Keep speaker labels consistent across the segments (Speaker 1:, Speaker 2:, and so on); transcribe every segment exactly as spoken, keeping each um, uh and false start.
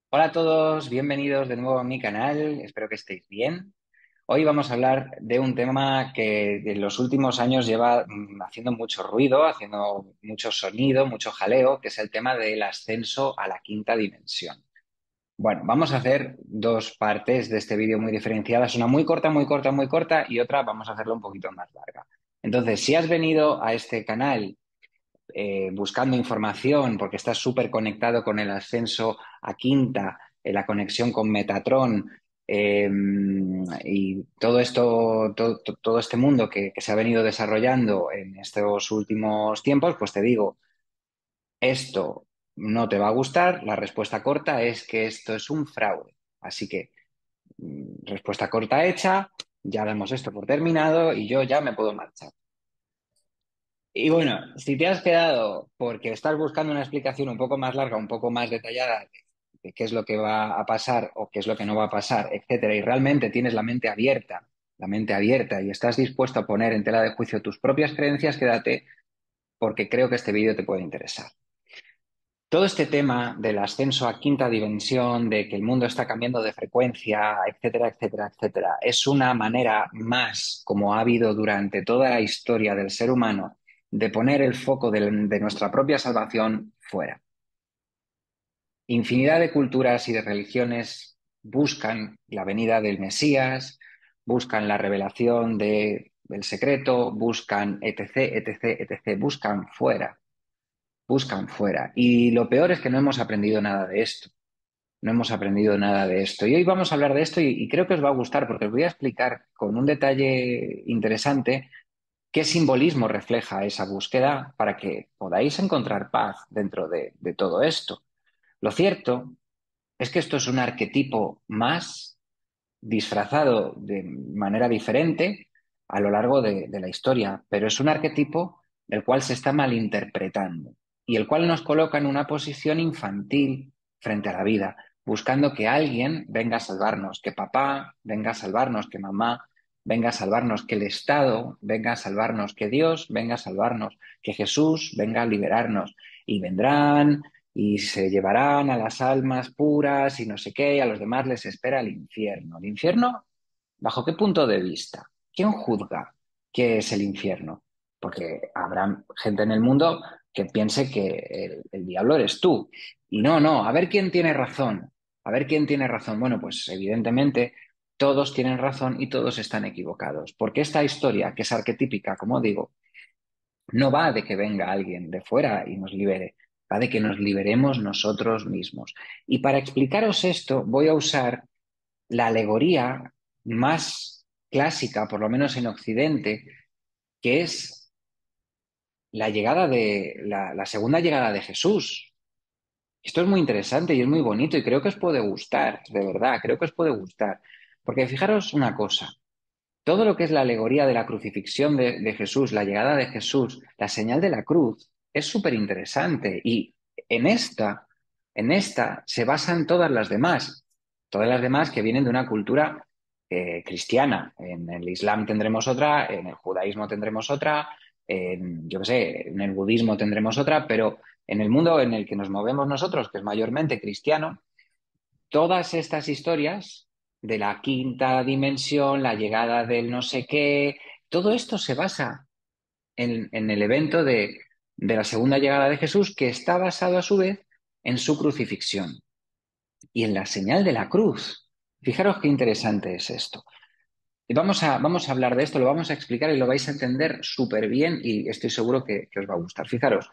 Speaker 1: Hola a todos, bienvenidos de nuevo a mi canal, espero que estéis bien. Hoy vamos a hablar de un tema que en los últimos años lleva mm, haciendo mucho ruido, haciendo mucho sonido, mucho jaleo, que es el tema del ascenso a la quinta dimensión. Bueno, vamos a hacer dos partes de este vídeo muy diferenciadas, una muy corta, muy corta, muy corta y otra vamos a hacerla un poquito más larga. Entonces, si has venido a este canal eh, buscando información porque estás súper conectado con el ascenso a quinta, eh, la conexión con Metatron eh, y todo esto, todo, todo este mundo que, que se ha venido desarrollando en estos últimos tiempos, pues te digo, esto no te va a gustar. La respuesta corta es que esto es un fraude. Así que, mm, respuesta corta hecha, ya damos esto por terminado y yo ya me puedo marchar. Y bueno, si te has quedado porque estás buscando una explicación un poco más larga, un poco más detallada de, de qué es lo que va a pasar o qué es lo que no va a pasar, etcétera, y realmente tienes la mente abierta, la mente abierta y estás dispuesto a poner en tela de juicio tus propias creencias, quédate porque creo que este vídeo te puede interesar. Todo este tema del ascenso a quinta dimensión, de que el mundo está cambiando de frecuencia, etcétera, etcétera, etcétera, es una manera más, como ha habido durante toda la historia del ser humano, de poner el foco de, de nuestra propia salvación fuera. Infinidad de culturas y de religiones buscan la venida del Mesías, buscan la revelación de, del secreto, buscan etc, etc, etc, buscan fuera, buscan fuera. Y lo peor es que no hemos aprendido nada de esto. No hemos aprendido nada de esto. Y hoy vamos a hablar de esto y, y creo que os va a gustar porque os voy a explicar con un detalle interesante qué simbolismo refleja esa búsqueda para que podáis encontrar paz dentro de, de todo esto. Lo cierto es que esto es un arquetipo más disfrazado de manera diferente a lo largo de, de la historia, pero es un arquetipo el cual se está malinterpretando y el cual nos coloca en una posición infantil frente a la vida, buscando que alguien venga a salvarnos, que papá venga a salvarnos, que mamá venga a salvarnos, que el Estado venga a salvarnos, que Dios venga a salvarnos, que Jesús venga a liberarnos. Y vendrán y se llevarán a las almas puras y no sé qué, y a los demás les espera el infierno. ¿El infierno? ¿Bajo qué punto de vista? ¿Quién juzga qué es el infierno? Porque habrá gente en el mundo que piense que el, el diablo eres tú. Y no, no, a ver quién tiene razón. A ver quién tiene razón. Bueno, pues evidentemente todos tienen razón y todos están equivocados. Porque esta historia, que es arquetípica, como digo, no va de que venga alguien de fuera y nos libere, va de que nos liberemos nosotros mismos. Y para explicaros esto, voy a usar la alegoría más clásica, por lo menos en Occidente, que es la llegada de la, la segunda llegada de Jesús. Esto es muy interesante y es muy bonito y creo que os puede gustar, de verdad, creo que os puede gustar. Porque fijaros una cosa, todo lo que es la alegoría de la crucifixión de, de Jesús, la llegada de Jesús, la señal de la cruz, es súper interesante y en esta, en esta se basan todas las demás, todas las demás que vienen de una cultura eh, cristiana. En el Islam tendremos otra, en el judaísmo tendremos otra, en, yo qué sé, en el budismo tendremos otra, pero en el mundo en el que nos movemos nosotros, que es mayormente cristiano, todas estas historias de la quinta dimensión, la llegada del no sé qué, todo esto se basa en, en el evento de, de la segunda llegada de Jesús, que está basado a su vez en su crucifixión y en la señal de la cruz. Fijaros qué interesante es esto. Y vamos a, vamos a hablar de esto, lo vamos a explicar y lo vais a entender súper bien y estoy seguro que, que os va a gustar. Fijaros,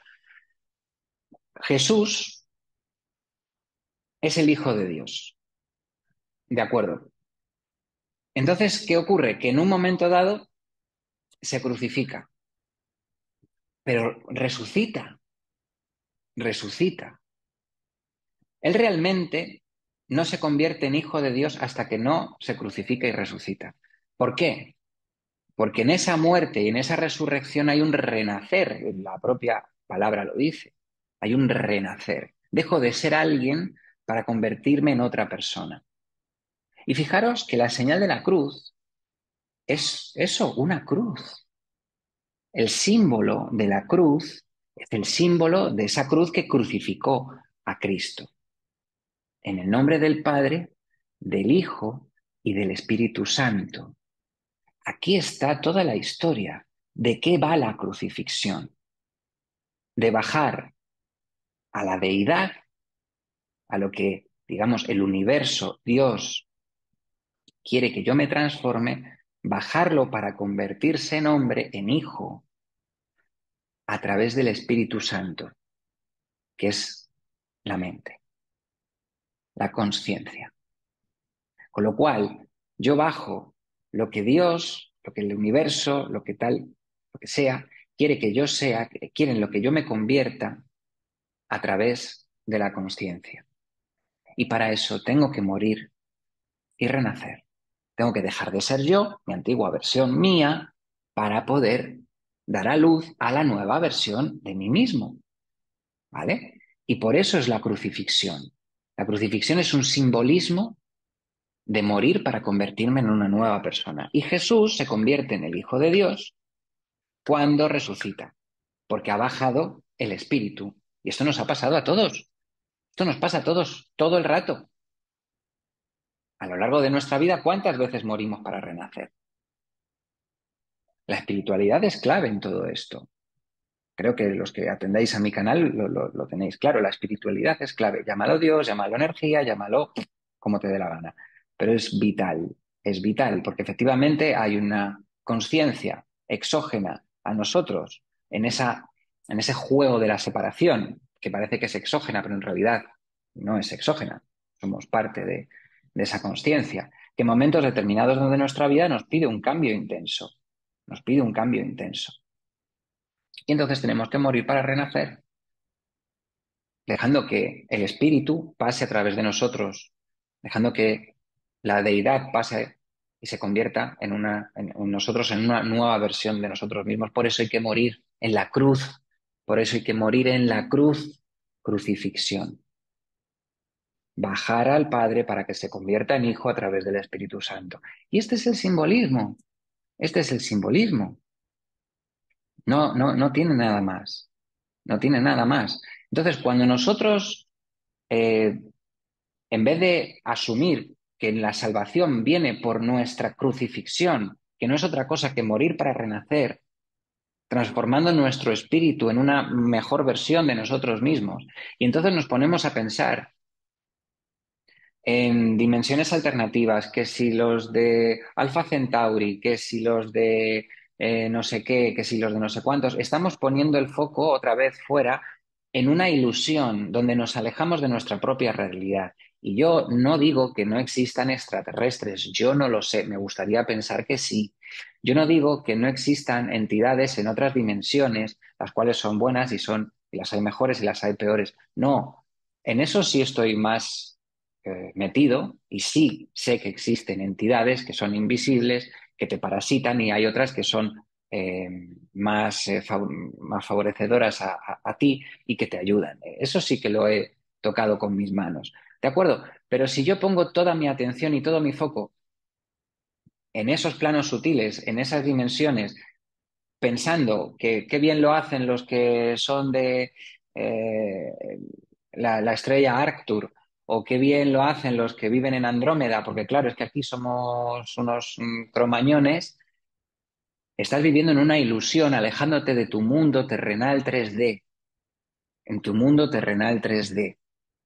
Speaker 1: Jesús es el Hijo de Dios, ¿de acuerdo? Entonces, ¿qué ocurre? Que en un momento dado se crucifica, pero resucita, resucita. Él realmente no se convierte en hijo de Dios hasta que no se crucifica y resucita. ¿Por qué? Porque en esa muerte y en esa resurrección hay un renacer, la propia palabra lo dice, hay un renacer. Dejo de ser alguien para convertirme en otra persona. Y fijaros que la señal de la cruz es eso, una cruz. El símbolo de la cruz es el símbolo de esa cruz que crucificó a Cristo. En el nombre del Padre, del Hijo y del Espíritu Santo. Aquí está toda la historia. ¿De qué va la crucifixión? De bajar a la deidad, a lo que, digamos, el universo, Dios, quiere que yo me transforme, bajarlo para convertirse en hombre, en hijo, a través del Espíritu Santo, que es la mente, la conciencia. Con lo cual, yo bajo lo que Dios, lo que el universo, lo que tal, lo que sea, quiere que yo sea, quieren lo que yo me convierta a través de la conciencia. Y para eso tengo que morir y renacer. Tengo que dejar de ser yo, mi antigua versión mía, para poder dar a luz a la nueva versión de mí mismo. ¿Vale? Y por eso es la crucifixión. La crucifixión es un simbolismo de morir para convertirme en una nueva persona. Y Jesús se convierte en el Hijo de Dios cuando resucita, porque ha bajado el Espíritu. Y esto nos ha pasado a todos. Esto nos pasa a todos todo el rato. A lo largo de nuestra vida, ¿cuántas veces morimos para renacer? La espiritualidad es clave en todo esto. Creo que los que atendáis a mi canal lo, lo, lo tenéis claro. La espiritualidad es clave. Llámalo Dios, llámalo energía, llámalo como te dé la gana. Pero es vital, es vital, porque efectivamente hay una conciencia exógena a nosotros en, esa, en ese juego de la separación, que parece que es exógena, pero en realidad no es exógena. Somos parte de, de esa conciencia, que en momentos determinados de nuestra vida nos pide un cambio intenso. Nos pide un cambio intenso. Y entonces tenemos que morir para renacer, dejando que el espíritu pase a través de nosotros, dejando que la deidad pase y se convierta en, una, en, en nosotros, en una nueva versión de nosotros mismos. Por eso hay que morir en la cruz, por eso hay que morir en la cruz, crucifixión. Bajar al Padre para que se convierta en Hijo a través del Espíritu Santo. Y este es el simbolismo, este es el simbolismo. No, no, no tiene nada más, no tiene nada más. Entonces, cuando nosotros eh, en vez de asumir que la salvación viene por nuestra crucifixión, que no es otra cosa que morir para renacer, transformando nuestro espíritu en una mejor versión de nosotros mismos, y entonces nos ponemos a pensar en dimensiones alternativas, que si los de Alpha Centauri, que si los de eh, no sé qué, que si los de no sé cuántos, estamos poniendo el foco otra vez fuera en una ilusión donde nos alejamos de nuestra propia realidad. Y yo no digo que no existan extraterrestres, yo no lo sé, me gustaría pensar que sí. Yo no digo que no existan entidades en otras dimensiones, las cuales son buenas y son, y las hay mejores y las hay peores. No, en eso sí estoy más eh, metido y sí sé que existen entidades que son invisibles, que te parasitan y hay otras que son eh, más, eh, fav más favorecedoras a, a, a ti y que te ayudan. Eso sí que lo he tocado con mis manos. ¿De acuerdo? Pero si yo pongo toda mi atención y todo mi foco en esos planos sutiles, en esas dimensiones, pensando que qué bien lo hacen los que son de eh, la, la estrella Arctur, o qué bien lo hacen los que viven en Andrómeda, porque claro, es que aquí somos unos mm, cromañones, estás viviendo en una ilusión, alejándote de tu mundo terrenal tres D, en tu mundo terrenal tres D.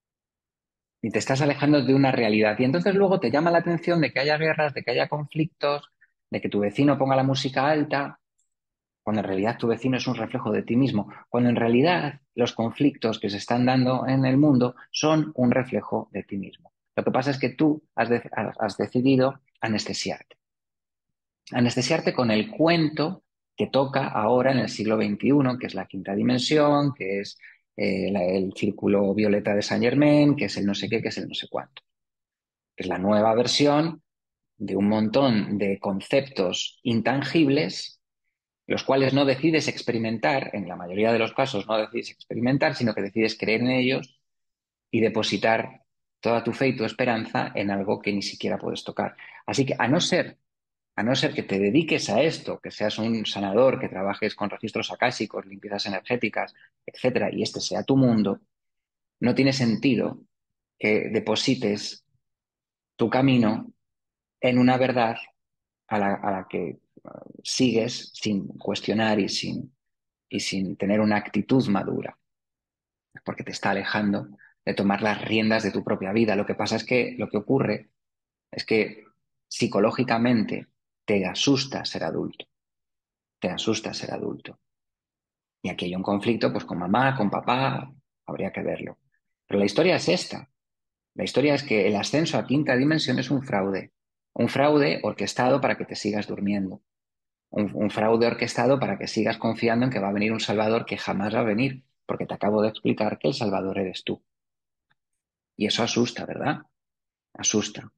Speaker 1: Y te estás alejando de una realidad. Y entonces luego te llama la atención de que haya guerras, de que haya conflictos, de que tu vecino ponga la música alta, cuando en realidad tu vecino es un reflejo de ti mismo, cuando en realidad los conflictos que se están dando en el mundo son un reflejo de ti mismo. Lo que pasa es que tú has, de, has decidido anestesiarte. Anestesiarte con el cuento que toca ahora en el siglo veintiuno, que es la quinta dimensión, que es eh, la, el círculo violeta de Saint Germain, que es el no sé qué, que es el no sé cuánto. Que es la nueva versión de un montón de conceptos intangibles los cuales no decides experimentar, en la mayoría de los casos no decides experimentar, sino que decides creer en ellos y depositar toda tu fe y tu esperanza en algo que ni siquiera puedes tocar. Así que a no ser, a no ser que te dediques a esto, que seas un sanador, que trabajes con registros acásicos, limpiezas energéticas, etcétera, y este sea tu mundo, no tiene sentido que deposites tu camino en una verdad a la, a la que uh, sigues sin cuestionar y sin, y sin tener una actitud madura, porque te está alejando de tomar las riendas de tu propia vida. Lo que pasa es que lo que ocurre es que psicológicamente te asusta ser adulto, te asusta ser adulto. Y aquí hay un conflicto pues con mamá, con papá, habría que verlo. Pero la historia es esta. La historia es que el ascenso a quinta dimensión es un fraude. Un fraude orquestado para que te sigas durmiendo. Un, un fraude orquestado para que sigas confiando en que va a venir un Salvador que jamás va a venir, porque te acabo de explicar que el Salvador eres tú. Y eso asusta, ¿verdad? Asusta.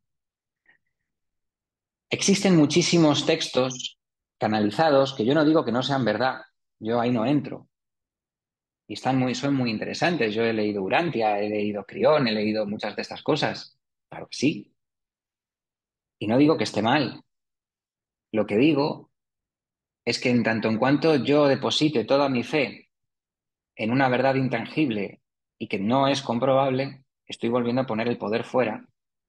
Speaker 1: Existen muchísimos textos canalizados que yo no digo que no sean verdad, yo ahí no entro. Y están muy, son muy interesantes. Yo he leído Urantia, he leído Crión, he leído muchas de estas cosas. Claro que sí. Y no digo que esté mal. Lo que digo es que en tanto en cuanto yo deposite toda mi fe en una verdad intangible y que no es comprobable, estoy volviendo a poner el poder fuera.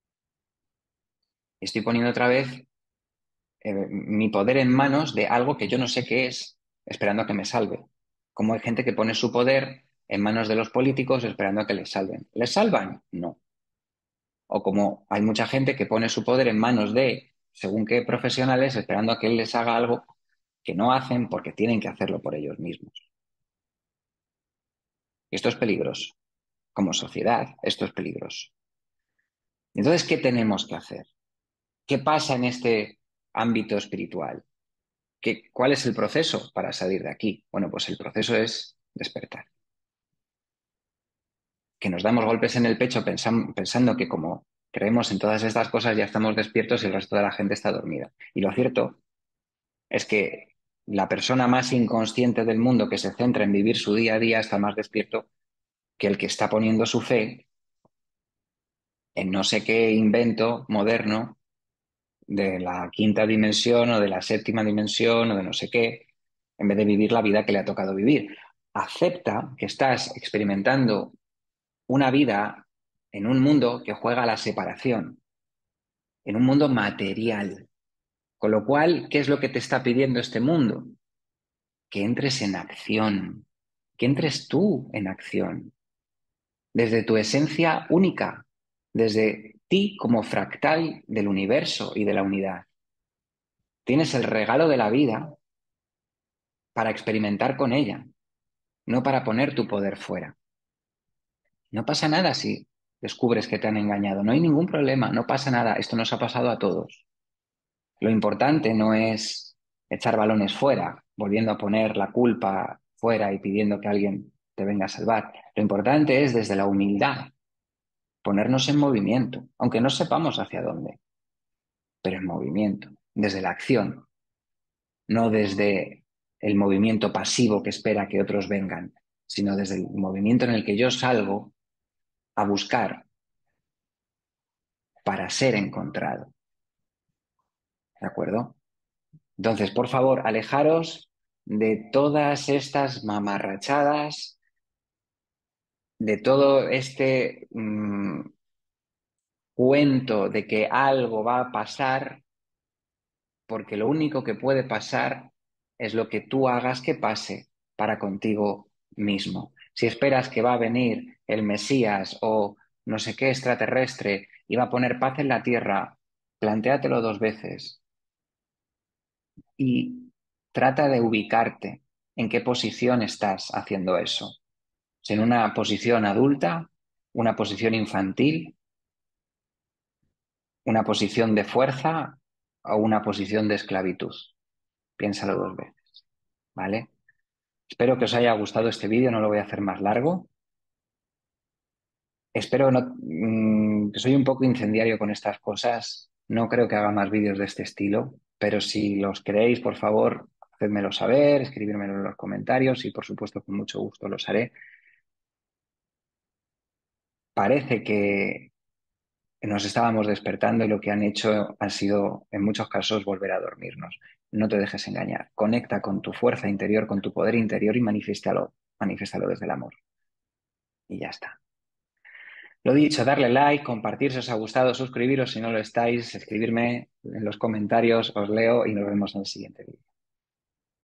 Speaker 1: Estoy poniendo otra vez eh, mi poder en manos de algo que yo no sé qué es, esperando a que me salve. Como hay gente que pone su poder en manos de los políticos esperando a que les salven. ¿Les salvan? No. O como hay mucha gente que pone su poder en manos de según qué profesionales esperando a que él les haga algo que no hacen porque tienen que hacerlo por ellos mismos. Y esto es peligroso. Como sociedad, esto es peligroso. Entonces, ¿qué tenemos que hacer? ¿Qué pasa en este ámbito espiritual? ¿Qué, ¿Cuál es el proceso para salir de aquí? Bueno, pues el proceso es despertar. Que nos damos golpes en el pecho pensan, pensando que como creemos en todas estas cosas ya estamos despiertos y el resto de la gente está dormida. Y lo cierto es que la persona más inconsciente del mundo que se centra en vivir su día a día está más despierto que el que está poniendo su fe en no sé qué invento moderno de la quinta dimensión o de la séptima dimensión o de no sé qué, en vez de vivir la vida que le ha tocado vivir. Acepta que estás experimentando una vida en un mundo que juega a la separación, en un mundo material. Con lo cual, ¿qué es lo que te está pidiendo este mundo? Que entres en acción, que entres tú en acción, desde tu esencia única, desde ti como fractal del universo y de la unidad. Tienes el regalo de la vida para experimentar con ella, no para poner tu poder fuera. No pasa nada si descubres que te han engañado, no hay ningún problema, no pasa nada, esto nos ha pasado a todos. Lo importante no es echar balones fuera, volviendo a poner la culpa fuera y pidiendo que alguien te venga a salvar. Lo importante es desde la humildad ponernos en movimiento, aunque no sepamos hacia dónde, pero en movimiento, desde la acción, no desde el movimiento pasivo que espera que otros vengan, sino desde el movimiento en el que yo salgo a buscar para ser encontrado. ¿De acuerdo? Entonces, por favor, alejaros de todas estas mamarrachadas, de todo este mmm, cuento de que algo va a pasar, porque lo único que puede pasar es lo que tú hagas que pase para contigo mismo. Si esperas que va a venir el Mesías o no sé qué extraterrestre y va a poner paz en la tierra, plantéatelo dos veces y trata de ubicarte en qué posición estás haciendo eso. Si en una posición adulta, una posición infantil, una posición de fuerza o una posición de esclavitud. Piénsalo dos veces, ¿vale? Espero que os haya gustado este vídeo, no lo voy a hacer más largo. Espero no, mmm, que soy un poco incendiario con estas cosas. No creo que haga más vídeos de este estilo, pero si los queréis, por favor, hacedmelo saber, escribírmelo en los comentarios y por supuesto con mucho gusto los haré. Parece que nos estábamos despertando y lo que han hecho ha sido, en muchos casos, volver a dormirnos. No te dejes engañar. Conecta con tu fuerza interior, con tu poder interior y manifiéstalo, manifiéstalo desde el amor. Y ya está. Lo dicho, darle like, compartir si os ha gustado, suscribiros si no lo estáis, escribirme en los comentarios, os leo y nos vemos en el siguiente vídeo.